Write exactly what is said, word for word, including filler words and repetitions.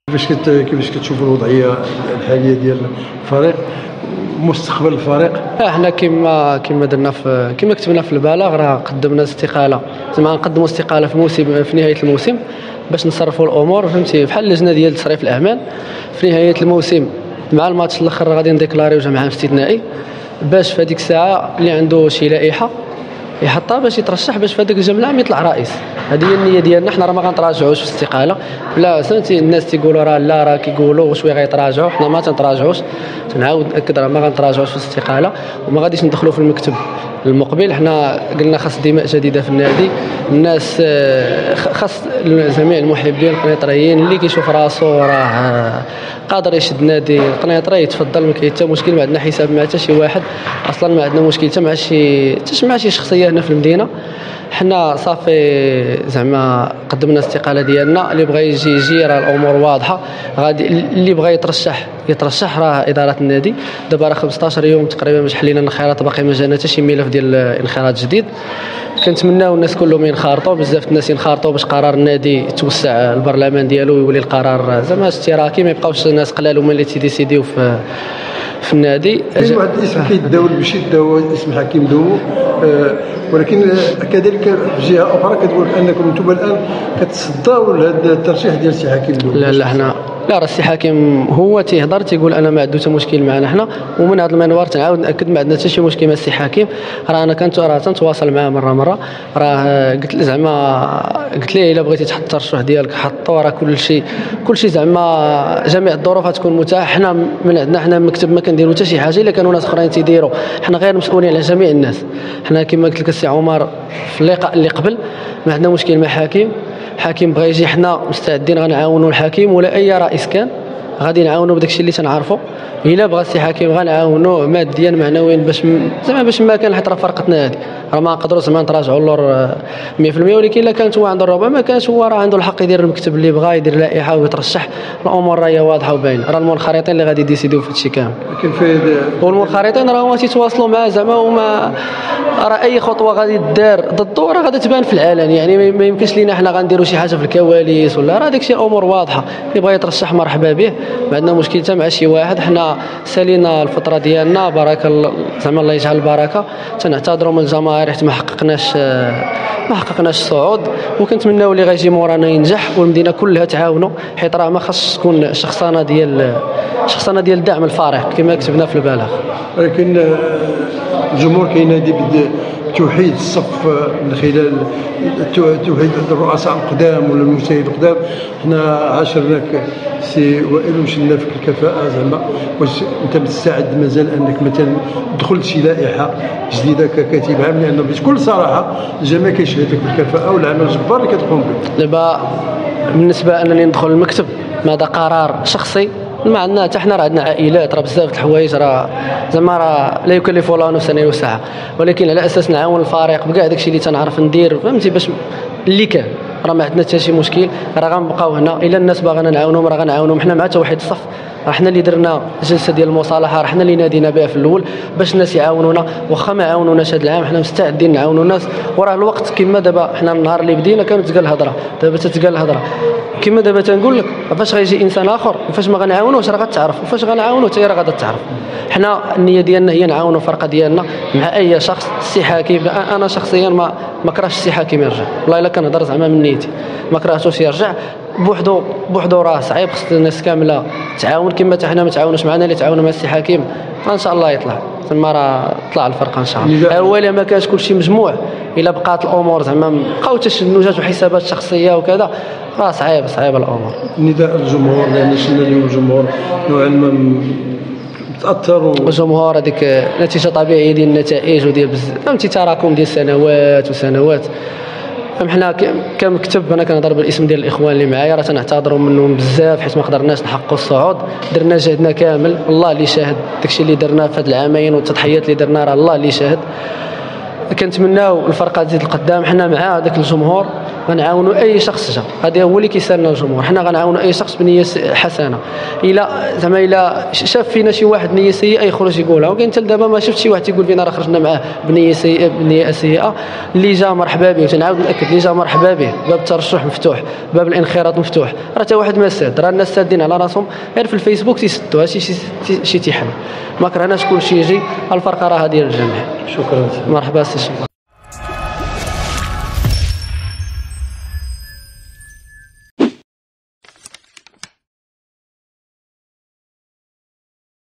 كيفاش كت كيفاش كتشوفوا الوضعيه الحاليه ديال الفريق مستقبل الفريق؟ احنا كما كما درنا في كما كتبنا في البلاغ راه قدمنا استقاله، زعما نقدموا استقاله في الموسم في نهايه الموسم باش نصرفوا الامور، فهمتي، بحال اللجنه ديال تصريف الاعمال. في نهايه الموسم مع الماتش الاخر غادي نديكلاريو جمع استثنائي باش في هذيك الساعه اللي عنده شي لائحه يحطها باش يترشح باش في هذاك الجمع العام يطلع رئيس. هذه هي النيه ديالنا. حنا راه ما غنتراجعوش في الاستقاله، بلا فهمتي. الناس تيقولوا راه لا راه كيقولوا شويه غيتراجعوا، حنا ما تنتراجعوش. تنعاود ناكد راه ما غنتراجعوش في الاستقاله وما غاديش ندخلوا في المكتب المقبل. حنا قلنا خاص دماء جديده في النادي، الناس خاص جميع المحبين القنيطريين اللي كيشوف راسو راه قادر يشد نادي القنيطري يتفضل، ما كاين حتى مشكل. ما عندنا حساب مع حتى شي واحد، اصلا ما عندنا مشكل حتى مع شي حتى مع شي شخصيه هنا في المدينه. حنا صافي زعما قدمنا الاستقاله ديالنا، اللي بغى يجي يجي، راه الامور واضحه. غادي اللي بغى يترشح يترشح، راه اداره النادي دابا راه خمسطاش يوم تقريبا باش حلينا الانخراط، باقي ما جانا حتى شي ملف ديال انخراط جديد. كنتمناو الناس كلهم ينخرطوا، بزاف الناس ينخرطوا باش قرار النادي يتوسع البرلمان ديالو ويولي القرار زعما اشتراكي، ما يبقاوش الناس قلال هما اللي تيديسيديو في في النادي. كاين واحد الاسم كيتداول بشده هو اسم حكيم دو، أه ولكن كذلك في جهه اخرى كتقول انكم انتم الان كتصداو لهذا الترشيح ديال السي حكيم دو. لا لا حنا لا، راه السي حكيم هو تيهضر تيقول انا ما عنده حتى مشكل معنا حنا، ومن هذا المنبر تنعاود ناكد ما عندنا حتى شي مشكل مع السي حكيم. راه انا كنت راه تنتواصل معاه مره مره، راه قلت له زعما قلت ليه الا بغيتي تحط الترشح ديالك حطو، راه كل شيء كل شيء زعما جميع الظروف غتكون متاحه. حنا من عندنا حنا المكتب ما كنديروا حتى شي حاجه، الا كانوا ناس اخرين تيديروا حنا غير مسؤولين على جميع الناس. حنا كما قلت لك السي عمر في اللقاء اللي قبل، ما عندنا مشكل مع حكيم. حكيم بغى يجي حنا مستعدين غنعاونوا الحكيم ولا اي رئيس كان، غادي نعاونوا بداك الشيء اللي تنعرفوا. الا بغى السي حكيم غنعاونوا ماديا معنويا باش زعما باش ما كان، حيت راه فرقتنا هذه راه ما نقدروش زعما نتراجعوا اللور مية في المية. ولكن الا كانت هو عنده الرغبه، ما كانش هو راه عنده الحق يدير المكتب اللي بغى، يدير لائحه ويترشح. الامور راهي واضحه وباينه، راه المنخرطين اللي غادي يديسيديو في هادشي كامل. لكن في والمنخرطين راه هما تيتواصلوا معاه زعما، وما راه اي خطوه غادي تدار ضده راه غادي تبان في العلن. يعني ما يمكنش لينا حنا غنديروا شي حاجه في الكواليس ولا، راه داكشي امور واضحه. اللي بغى يترشح مرحبا به، ما عندنا مشكل حتى مع شي واحد. حنا سالينا الفتره ديالنا بارك الله زعما الله يجعل البركه، تنعتذروا من الجماهير حيت ما حققناش ما حققناش الصعود، وكنتمناو اللي غيجي مورانا ينجح والمدينه كلها تعاونوا، حيت راه ما خاصش تكون شخصانه ديال شخصانه ديال دعم الفريق كما كتبنا في البلاغ. ولكن الجمهور كينادي بتوحيد الصف من خلال توحيد الرؤساء القدام ولا المجتهدين القدام. حنا عاشرناك سي وائل وشلنا فيك الكفاءه، زعما واش انت مستعد مازال انك مثلا تدخل شي لائحه جديده ككاتب عام؟ لانه بكل صراحه الجميع كيشهد لك بالكفاءه والعمل الجبار اللي كتقوم به. دابا بالنسبه انني ندخل المكتب هذا قرار شخصي، ما عندنا حتى حنا راه عندنا عائلات، راه بزاف د الحوايج راه زعما راه لا يكلف الله نفسا الا وسعها، ولكن على اساس نعاون الفريق بكاع داكشي اللي تنعرف ندير، فهمتي، باش اللي كان راه ما عندنا حتى شي مشكل. راه غنبقاو هنا الا الناس باغانا نعاونهم راه غنعاونهم. حنا مع توحيد الصف، راه حنا اللي درنا جلسه ديال المصالحه، راه حنا اللي نادينا بها في الاول باش الناس يعاونونا. واخا ما عاونوناش هذا العام حنا مستعدين نعاونوا الناس. وراه الوقت كما دابا حنا النهار اللي بدينا كانت تقال الهضره، دابا تتقال الهضره. كما دابا تنقول لك فاش غيجي انسان اخر وفاش ما غنعاونوش راه غتعرف، وفاش غنعاونو حتى هي راه غادا تعرف. حنا النيه ديالنا هي نعاونوا الفرقه ديالنا مع اي شخص. السي حكيم انا شخصيا ما ما كرهتش السي حكيم يرجع، والله الا كنهضر زعما من نيتي ما كرهتوش يرجع. بوحدو بوحدو راه صعيب، خص الناس كامله تعاون كما حتى حنا ما تعاونوش معنا. اللي تعاونوا مع السي حكيم ان شاء الله يطلع تما، راه طلع الفرقه ان شاء الله. اولا ما كانش كلشي مجموع، الا بقات الامور زعما بقاو تشنجات وحسابات شخصيه وكذا راه صعيب صعيب الامور. نداء الجمهور، لان شفنا اليوم الجمهور نوعا ما تاثروا. الجمهور هذيك نتيجه طبيعيه ديال النتائج وديال بزاف، فهمتي، تراكم ديال سنوات وسنوات. حنا كمكتب انا كنهضر بالاسم ديال الاخوان اللي معايا، راه تنعتذروا منهم بزاف حيت ما قدرناش نحققوا الصعود. درنا جهدنا كامل، الله اللي شاهد داكشي اللي درناه في هاد العامين والتضحيات اللي درنا راه الله اللي شاهد. كنتمناو الفرقه تزيد القدام، حنا مع هذاك الجمهور غنعاونوا اي شخص جا، هذا هو اللي كيسالنا الجمهور. حنا غنعاونوا اي شخص بنيه حسنه، الا زعما الا شاف فينا شي واحد نيه سيئه يخرج يقولها، وكاين حتى دابا ما شفت شي واحد تيقول فينا راه خرجنا معاه بنيه سيئه بنيه سيئه. اللي جا مرحبا به، وتنعاود ناكد اللي جا مرحبا به، باب الترشح مفتوح، باب الانخراط مفتوح، راه حتى واحد ما ساد، راه الناس سادين على راسهم غير في الفيسبوك تيسدوا هادشي شي شي تيحل، ما كرهناش كلشي يجي، الفرقه راه ديال الجميع. شكرا. مرحبا سي.